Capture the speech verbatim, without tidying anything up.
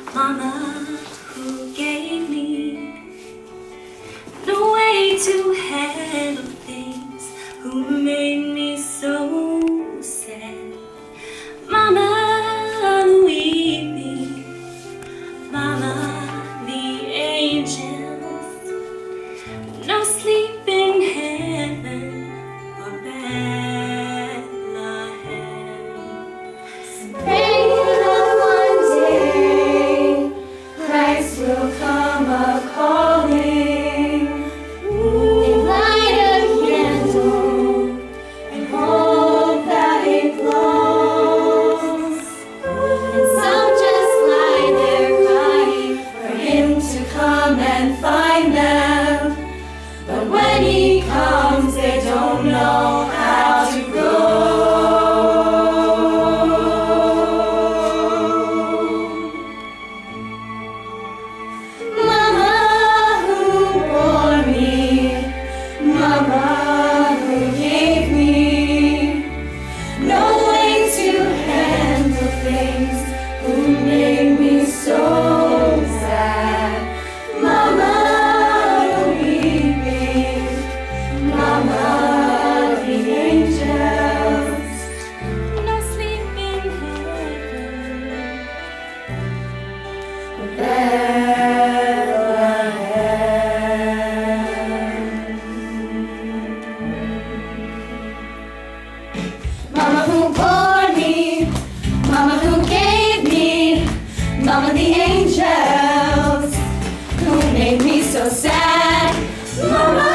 Mama, who gave me no way to handle things, who made me so sad. Mama, the weeping, Mama, the angels, no sleep in heaven or Bethlehem. Pray that one day Christ will come a-calling, and light a candle and hope that it glows. And some just lie there crying for him to come and find them. But when he comes, they don't know how to go. Mama who bore me, Mama who gave me no way to handle things, who made me so sad. Mama the weeping, Mama the angels, No sleep in heaven. Bethlehem. Mama who bore me, Mama who gave me, Mama the angels, who made me so sad. Mama